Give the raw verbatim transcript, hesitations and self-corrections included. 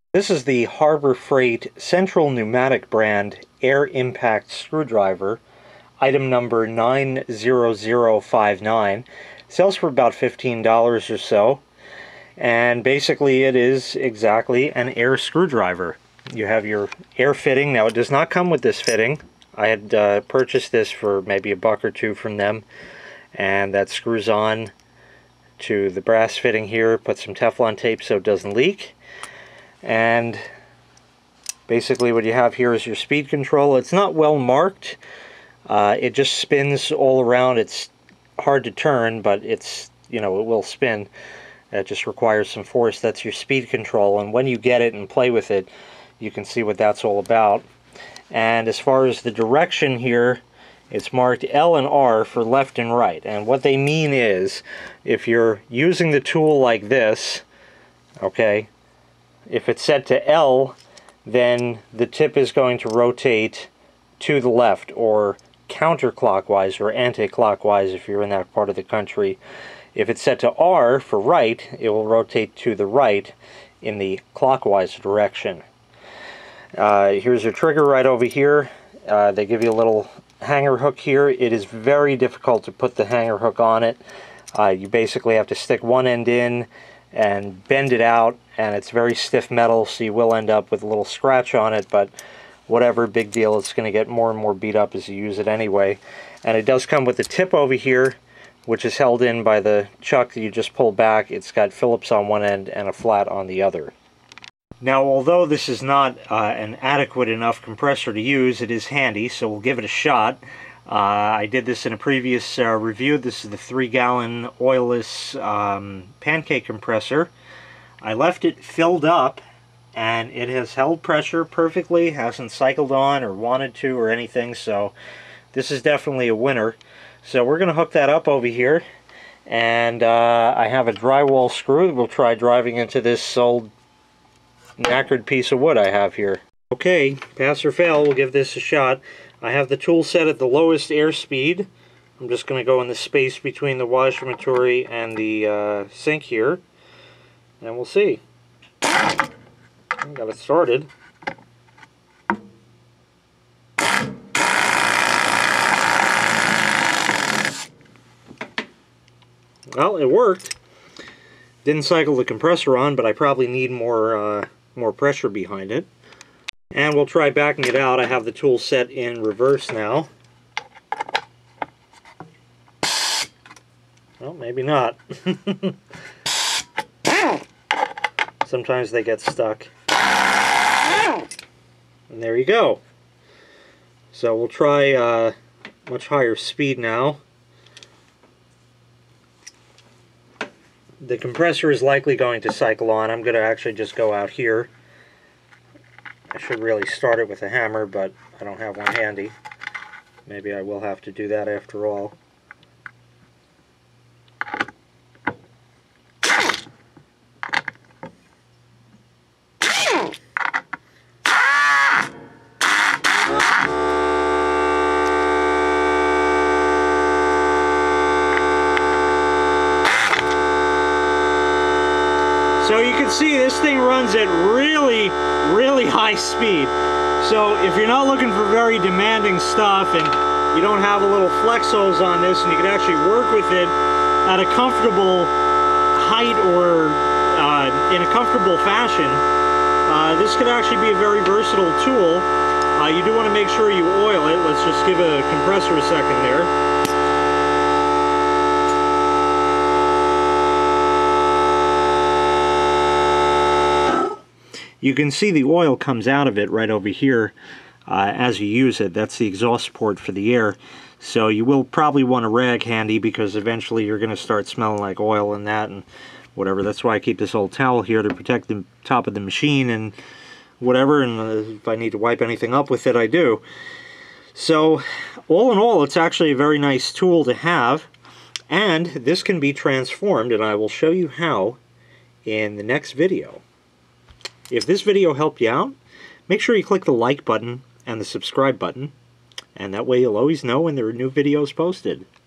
This is the Harbor Freight Central Pneumatic brand air impact screwdriver, item number nine zero zero five nine. Sells for about fifteen dollars or so, and basically it is exactly an air screwdriver. You have your air fitting. Now, it does not come with this fitting. I had uh, purchased this for maybe a buck or two from them, and that screws on to the brass fitting here. Put some Teflon tape so it doesn't leak, and basically what you have here is your speed control. It's not well marked. Uh, it just spins all around. It's hard to turn, but it's, you know, it will spin. It just requires some force. That's your speed control, and when you get it and play with it, you can see what that's all about. And as far as the direction here, it's marked L and R for left and right. And what they mean is, if you're using the tool like this, okay, if it's set to L, then the tip is going to rotate to the left, or counterclockwise or anti-clockwise if you're in that part of the country. If it's set to R for right, it will rotate to the right in the clockwise direction. Uh, here's your trigger right over here. Uh, they give you a little hanger hook here. It is very difficult to put the hanger hook on it. Uh, you basically have to stick one end in and bend it out, and it's very stiff metal, so you will end up with a little scratch on it, but whatever, big deal. It's going to get more and more beat up as you use it anyway. And it does come with a tip over here, which is held in by the chuck that you just pull back. It's got Phillips on one end and a flat on the other. Now, although this is not uh, an adequate enough compressor to use, it is handy, so we'll give it a shot. Uh, I did this in a previous uh, review. This is the three gallon oilless um, pancake compressor. I left it filled up, and it has held pressure perfectly, hasn't cycled on or wanted to or anything, so this is definitely a winner. So we're going to hook that up over here, and uh, I have a drywall screw that we'll try driving into this old knackered piece of wood I have here. Okay, pass or fail, we'll give this a shot. I have the tool set at the lowest air speed. I'm just going to go in the space between the washermatory and the uh, sink here, and we'll see. Got it started. Well, it worked. Didn't cycle the compressor on, but I probably need more uh, more pressure behind it. And we'll try backing it out. I have the tool set in reverse now. Well, maybe not. Sometimes they get stuck. And there you go. So we'll try uh, much higher speed now. The compressor is likely going to cycle on. I'm going to actually just go out here. I should really start it with a hammer, but I don't have one handy. Maybe I will have to do that after all. So you can see this thing runs at really, really high speed. So if you're not looking for very demanding stuff and you don't have a little flex hose on this, and you can actually work with it at a comfortable height or uh, in a comfortable fashion, uh, this could actually be a very versatile tool. Uh, you do want to make sure you oil it. Let's just give a compressor a second there. You can see the oil comes out of it right over here uh, as you use it. That's the exhaust port for the air. So you will probably want a rag handy, because eventually you're going to start smelling like oil and that and whatever. That's why I keep this old towel here to protect the top of the machine and whatever, and uh, if I need to wipe anything up with it, I do. So all in all, it's actually a very nice tool to have, and this can be transformed, and I will show you how in the next video. If this video helped you out, make sure you click the like button and the subscribe button, and that way you'll always know when there are new videos posted.